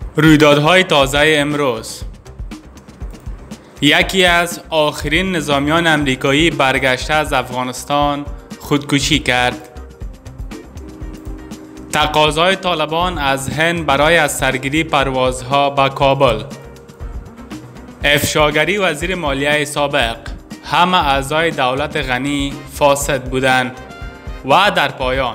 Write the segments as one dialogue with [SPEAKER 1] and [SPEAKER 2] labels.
[SPEAKER 1] رویدادهای تازه امروز. یکی از آخرین نظامیان امریکایی برگشته از افغانستان خودکشی کرد. تقاضای طالبان از هند برای از سرگیری پروازها به کابل. افشاگری وزیر مالیه سابق: همه اعضای دولت غنی فاسد بودند. و در پایان،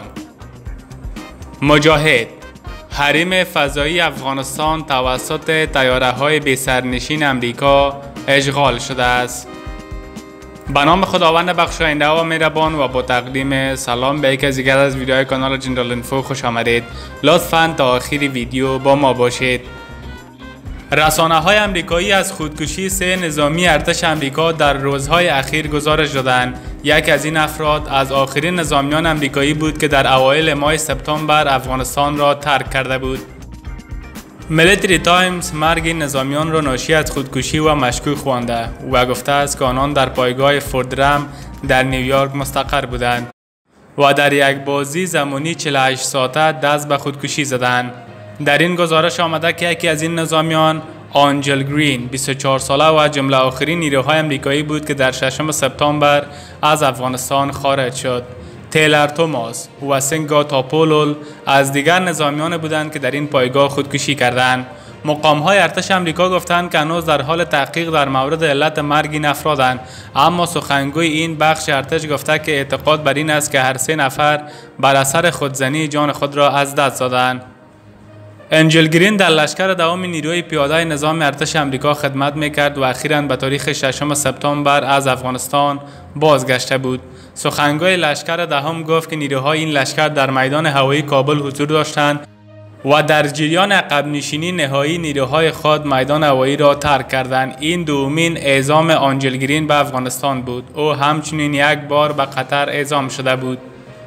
[SPEAKER 1] مجاهد: حریم فضایی افغانستان توسط طیاره‌های بی سرنشین امریکا اشغال شده است. به نام خداوند بخشاینده و مهربان و با تقدیم سلام به یک از دیگر از ویدیوهای کانال جنرال اینفو خوش آمدید. لطفاً تا آخر ویدیو با ما باشید. رسانه‌های امریکایی از خودکشی 3 نظامی ارتش امریکا در روزهای اخیر گزارش دادند. یک از این افراد از آخرین نظامیان امریکایی بود که در اوایل ماه سپتامبر افغانستان را ترک کرده بود. میلیتری تایمز مرگ این نظامیان را ناشی از خودکشی و مشکوک خوانده و گفته است که آنان در پایگاه فوردرم در نیویورک مستقر بودند و در یک بازی زمانی 48 ساعته دست به خودکشی زدند. در این گزارش آمده که یکی از این نظامیان، آنجل گرین، 24 ساله و جمله آخرین نیروهای امریکایی بود که در 6 سپتامبر از افغانستان خارج شد. تیلر توماس و سینگا تاپولول از دیگر نظامیان بودند که در این پایگاه خودکشی کردند. مقام‌های ارتش امریکا گفتند که هنوز در حال تحقیق در مورد علت مرگ این افرادند، اما سخنگوی این بخش ارتش گفته که اعتقاد بر این است که هر 3 نفر بر اثر خودزنی جان خود را از دست دادند. آنجل گرین در لشکر دوم نیروی پیاده نظام ارتش امریکا خدمت می‌کرد و اخیراً به تاریخ 6 سپتامبر از افغانستان بازگشته بود. سخنگوی لشکر دهم گفت که نیروهای این لشکر در میدان هوایی کابل حضور داشتند و در جریان عقب نشینی نهایی نیروهای خود میدان هوایی را ترک کردند. این دومین اعزام آنجل گرین به افغانستان بود. او همچنین یک بار به قطر اعزام شده بود.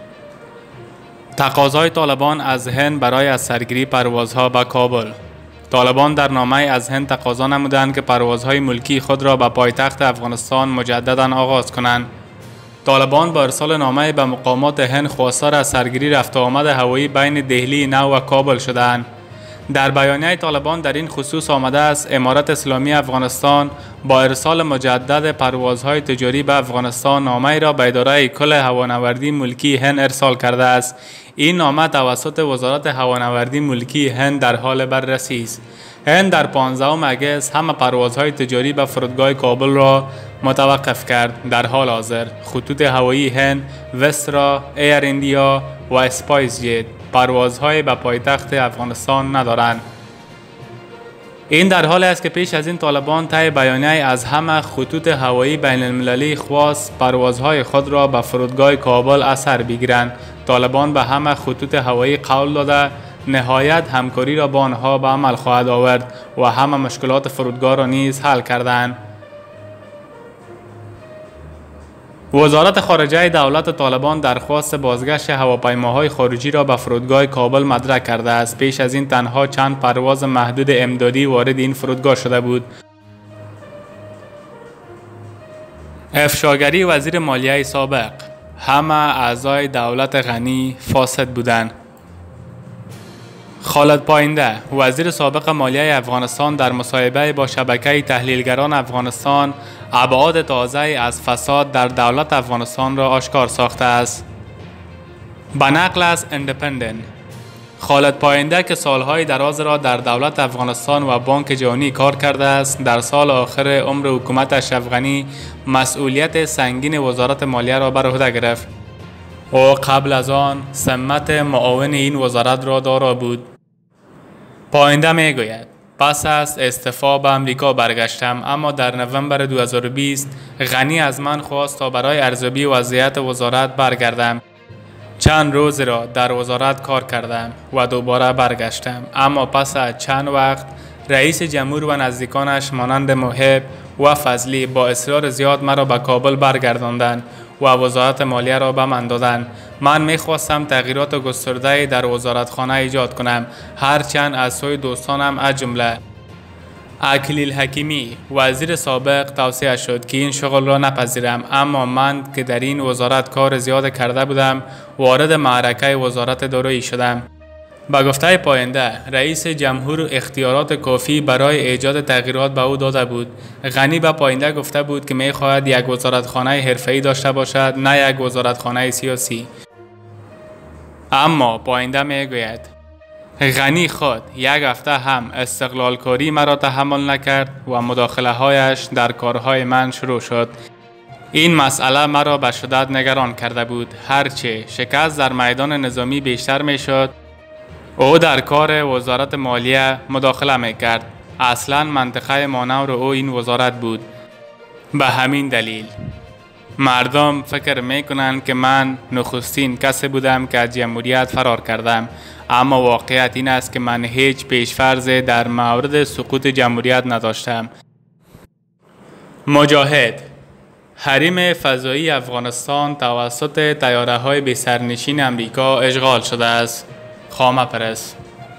[SPEAKER 1] تقاضای طالبان از هند برای از سرگیری پروازها به کابل. طالبان در نامه از هند تقاضا نمودند که پروازهای ملکی خود را به پایتخت افغانستان مجددا آغاز کنند. طالبان با ارسال نامه به مقامات هند خواستار از سرگیری رفت و آمد هوایی بین دهلی نو و کابل شدند. در بیانیه طالبان در این خصوص آمده است امارت اسلامی افغانستان با ارسال مجدد پروازهای تجاری به افغانستان نامه را به اداره کل هوانوردی ملکی هند ارسال کرده است. این نامه توسط وزارت هوانوردی ملکی هند در حال بررسی است. هند در 15 اگست همه پروازهای تجاری به فرودگاه کابل را متوقف کرد. در حال حاضر خطوط هوایی هند، وسترا، ایر ایندیا و اسپایس جت پروازهای به پایتخت افغانستان ندارند. این در حالی است که پیش از این طالبان طی بیانیه از همه خطوط هوایی بین المللی خواست پروازهای خود را به فرودگاه کابل اثر بگیرند. طالبان به همه خطوط هوایی قول داده نهایت همکاری را با آنها به عمل خواهد آورد و همه مشکلات فرودگاه را نیز حل کردند. وزارت خارجه دولت طالبان درخواست بازگشت هواپیماهای خارجی را به فرودگاه کابل مطرح کرده است. پیش از این تنها چند پرواز محدود امدادی وارد این فرودگاه شده بود. افشاگری وزیر مالیه سابق: همه اعضای دولت غنی فاسد بودند. خالد پاینده، وزیر سابق مالیه افغانستان، در مصاحبه با شبکه تحلیلگران افغانستان ابعاد تازه از فساد در دولت افغانستان را آشکار ساخته است. به نقل از ایندیپندنت، خالد پاینده که سالهای دراز را در دولت افغانستان و بانک جهانی کار کرده است، در سال آخر عمر حکومت اشرف غنی مسئولیت سنگین وزارت مالیه را بر عهده گرفت. او قبل از آن سمت معاون این وزارت را دارا بود. پاینده میگوید: پس از استعفا به امریکا برگشتم، اما در نوامبر 2020 غنی از من خواست تا برای ارزیابی وضعیت وزارت برگردم. چند روز را در وزارت کار کردم و دوباره برگشتم، اما پس از چند وقت رئیس جمهور و نزدیکانش مانند محب و فضلی با اصرار زیاد مرا به کابل برگرداندند و وزارت مالیه را به من دادند. من میخواستم تغییرات گسترده در وزارتخانه ایجاد کنم، هرچند از سوی دوستانم از جمله اکلیل حکیمی وزیر سابق توصیه شد که این شغل را نپذیرم، اما من که در این وزارت کار زیاد کرده بودم وارد معرکه وزارت دارایی شدم. با گفته پاینده رئیس جمهور اختیارات کافی برای ایجاد تغییرات به او داده بود. غنی به پاینده گفته بود که می خواهد یک وزارتخانه حرفه‌ای داشته باشد، نه یک وزارتخانه سیاسی. اما پاینده می گوید غنی خود یک هفته هم استقلال کاری مرا تحمل نکرد و مداخله هایش در کارهای من شروع شد. این مسئله مرا به شدت نگران کرده بود. هرچه شکست در میدان نظامی بیشتر می شد، او در کار وزارت مالیه مداخله می کرد. اصلا منطقه مانور او این وزارت بود. به همین دلیل مردم فکر می کنند که من نخستین کسی بودم که از جمهوریت فرار کردم، اما واقعیت این است که من هیچ پیشفرضی در مورد سقوط جمهوریت نداشتم. مجاهد: حریم فضایی افغانستان توسط طیاره‌های بی سرنشین امریکا اشغال شده است. خامه پرس.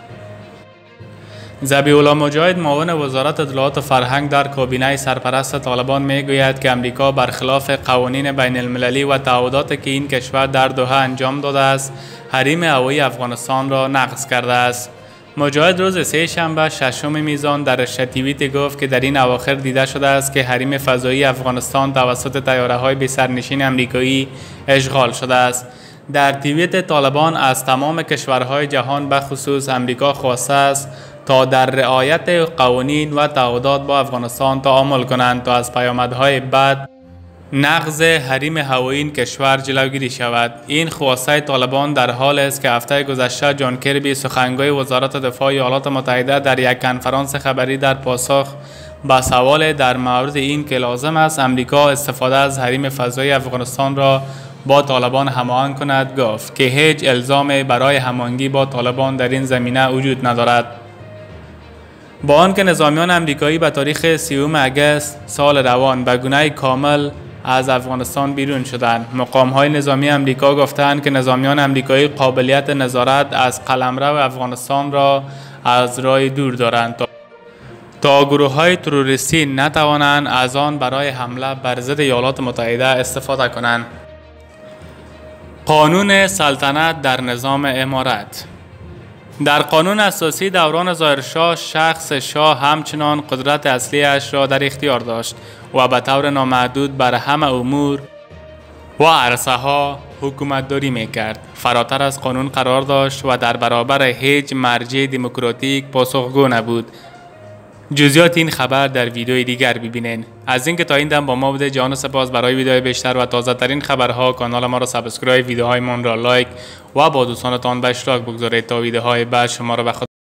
[SPEAKER 1] ذبیح الله مجاهد معاون وزارت اطلاعات و فرهنگ در کابینه سرپرست طالبان میگوید که امریکا برخلاف قوانین بین المللی و تعهداتی که این کشور در دوحه انجام داده است، حریم هوایی افغانستان را نقض کرده است. مجاهد روز سه شنبه ششم میزان در توییت گفت که در این اواخر دیده شده است که حریم فضایی افغانستان توسط طیاره‌های بی سرنشین آمریکایی اشغال شده است. در توییت طالبان از تمام کشورهای جهان به خصوص امریکا خواسته است تا در رعایت قوانین و تعهدات با افغانستان تعامل کنند تا از پیامدهای بد نقض حریم هوایی این کشور جلوگیری شود. این خواسته طالبان در حال است که هفته گذشته جان کربی سخنگوی وزارت دفاع ایالات متحده در یک کنفرانس خبری در پاسخ به سوال در مورد این که لازم است امریکا استفاده از حریم فضایی افغانستان را با طالبان هماهنگ کند گفت که هیچ الزامی برای هماهنگی با طالبان در این زمینه وجود ندارد. با آنکه نظامیان امریکایی به تاریخ 30 اگست سال روان به گونه کامل از افغانستان بیرون شدند، مقام‌های نظامی امریکا گفتند که نظامیان امریکایی قابلیت نظارت از قلمرو افغانستان را از راه دور دارند تا گروه‌های تروریستی نتوانند از آن برای حمله بر ضد ایالات متحده استفاده کنند. قانون سلطنت در نظام امارت. در قانون اساسی دوران ظاهرشاه شخص شاه همچنان قدرت اصلیش را در اختیار داشت و به طور نامحدود بر همه امور و عرصه ها حکومتداری میکرد. فراتر از قانون قرار داشت و در برابر هیچ مرجع دموکراتیک پاسخگو نبود. جزئیات این خبر در ویدیوی دیگر ببینید. از اینکه تا این دم با ما بوده جان سپاس. برای ویدیوهای بیشتر و تازه ترین خبرها کانال ما را سابسکرایب، ویدیوهای ما را لایک و با دوستانتان به اشتراک بگذارید تا ویدیوهای بعد شما را به